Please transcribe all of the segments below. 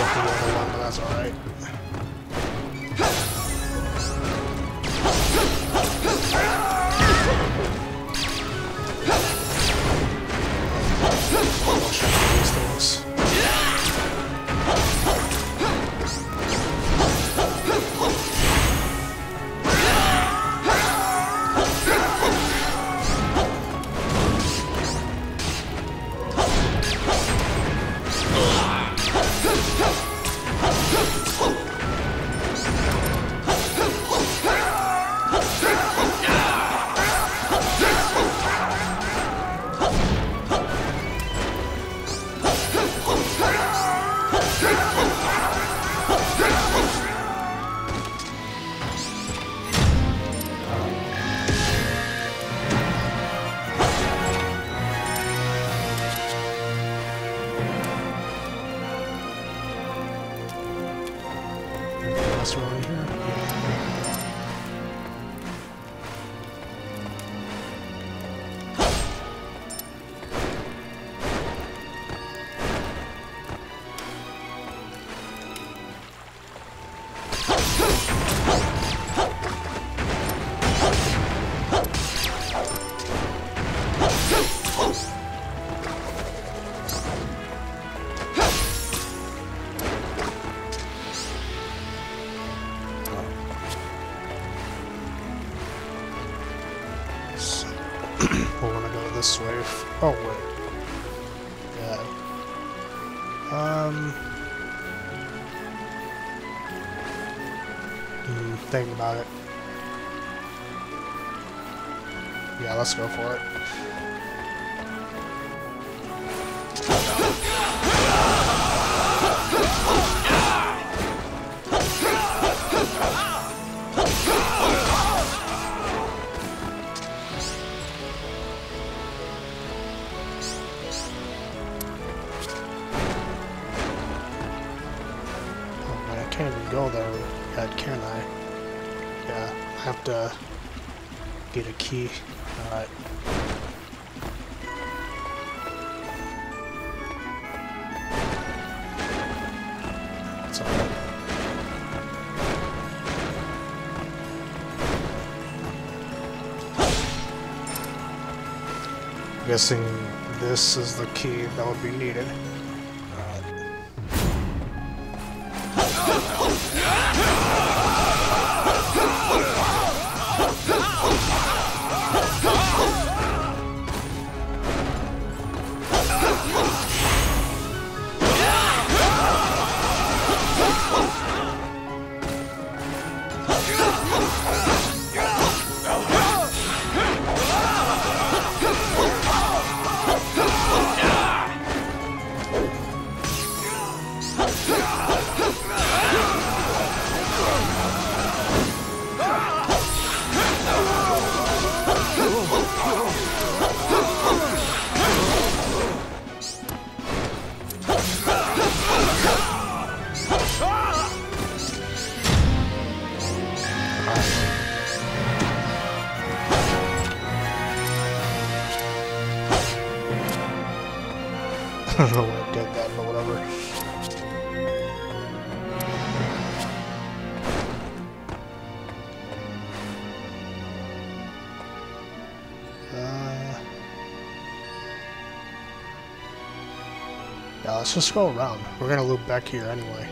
get the other one, but that's alright. These things. Last one right here. We're gonna go this way. Oh wait. Yeah. Think about it. Yeah, let's go for it. I can't even go there yet, can I? Yeah, I have to get a key. Alright. It's alright. I'm guessing this is the key that would be needed. I don't know why I did that, but whatever. Yeah, let's just go around. We're gonna loop back here anyway.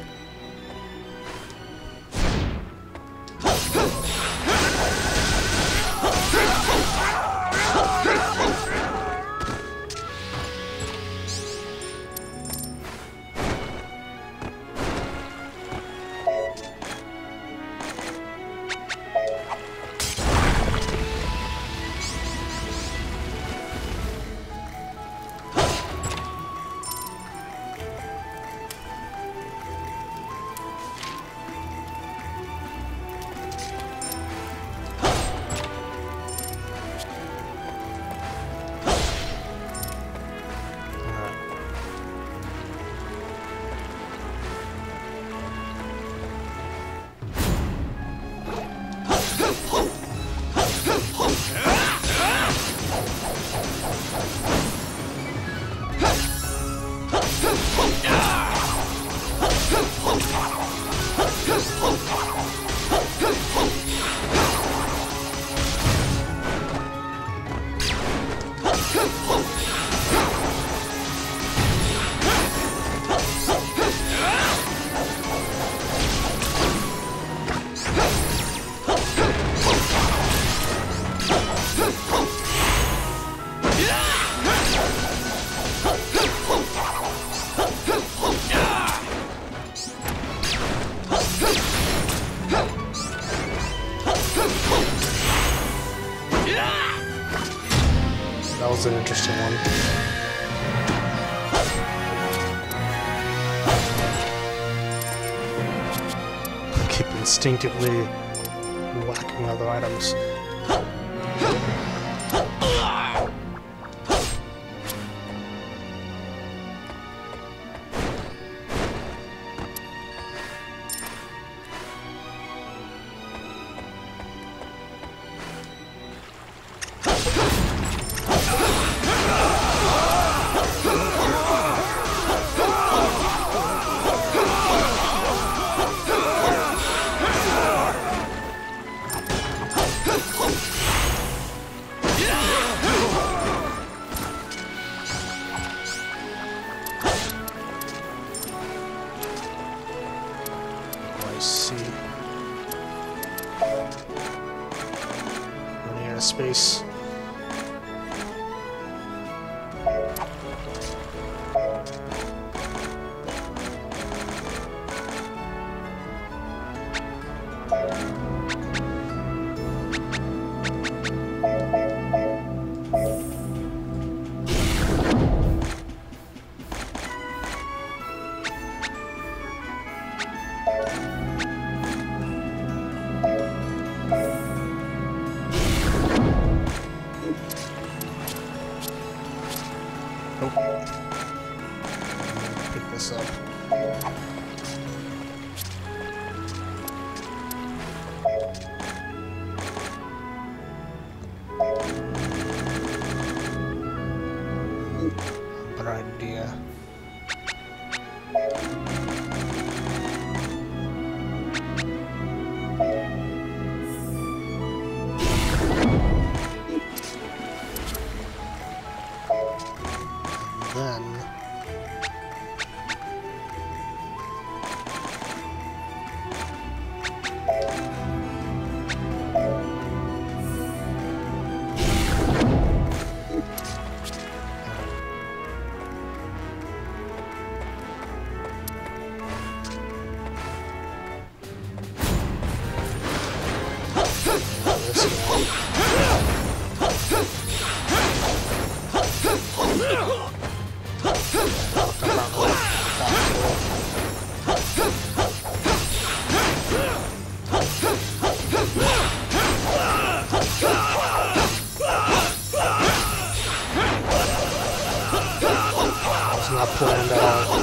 That was an interesting one. Keep instinctively whacking other items. Space. Pick this up. Better idea. Then not planned at all.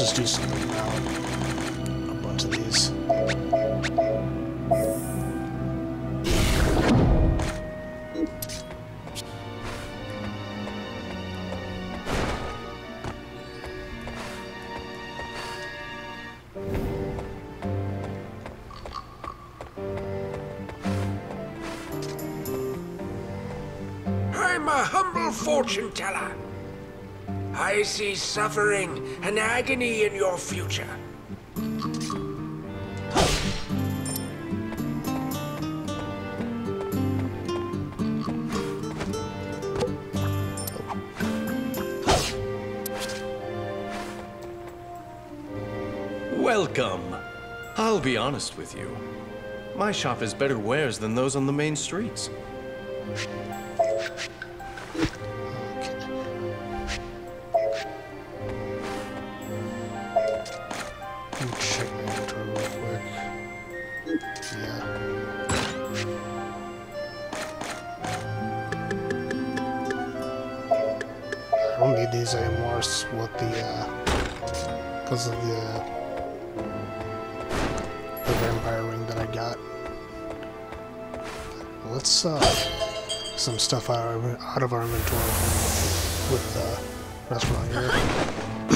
just do something about a bunch of these. I'm a humble fortune teller. I see suffering and agony in your future. Welcome. I'll be honest with you. My shop has better wares than those on the main streets. Check my inventory real quick. Yeah. I don't need these anymore with the, because of the vampire ring that I got. Let's, some stuff out of our inventory with the restaurant here.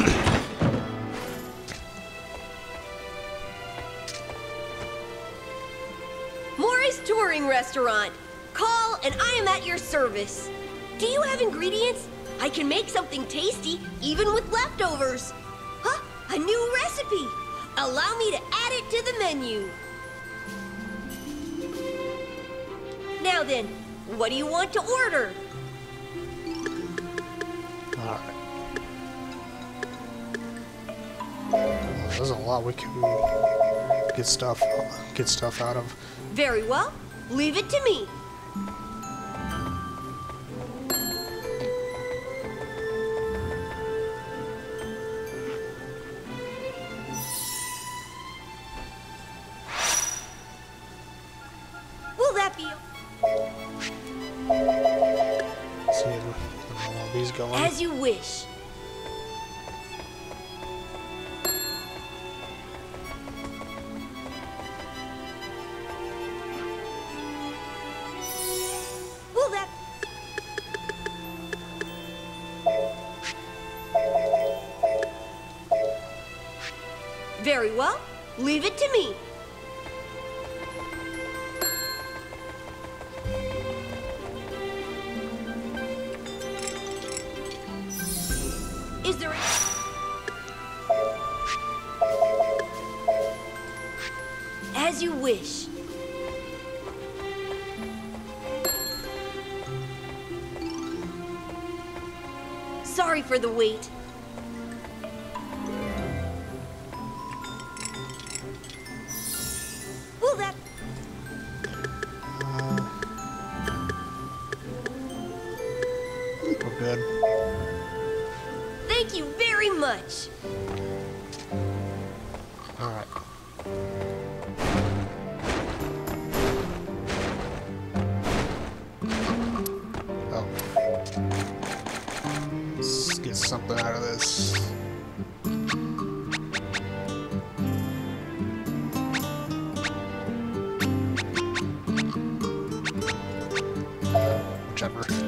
Touring restaurant. Call and I am at your service. Do you have ingredients? I can make something tasty even with leftovers. Huh? A new recipe. Allow me to add it to the menu. Now then, what do you want to order? Alright. Well, there's a lot we can get stuff out of. Very well. Leave it to me. Will that be See if all these going. as you wish? Very well. Leave it to me. Is there as you wish. Sorry for the wait. Will that... We're good. Thank you very much. All right. Oh. Let's get something out of this. Whichever.